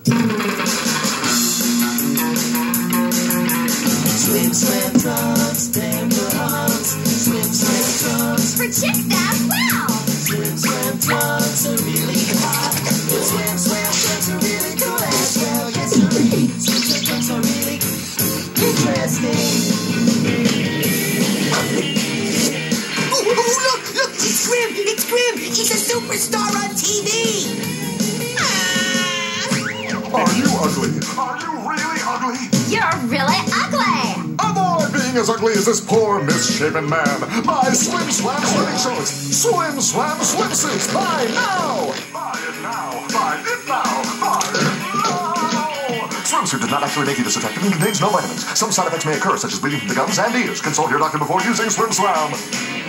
Swim, swim, trunks, danger hunts. Swim, swim, trunks. For chicks that well. Swim, swim, trunks are really hot. Swim, swim, trunks are really cool as well. Yes, sirree. Swim, swim, trunks are really interesting. Oh, look! It's Grim! It's Grim! He's a superstar on TV! Are you ugly? Are you really ugly? You're really ugly. Avoid being as ugly as this poor, misshapen man. Buy Swim Swam swimming shorts. Swim Swam swimsuits. Buy now! Buy it now! Buy it now! Buy it now! Swimsuit does not actually make you this attractive and contains no vitamins. Some side effects may occur, such as bleeding from the gums and ears. Consult your doctor before using Swim Swam.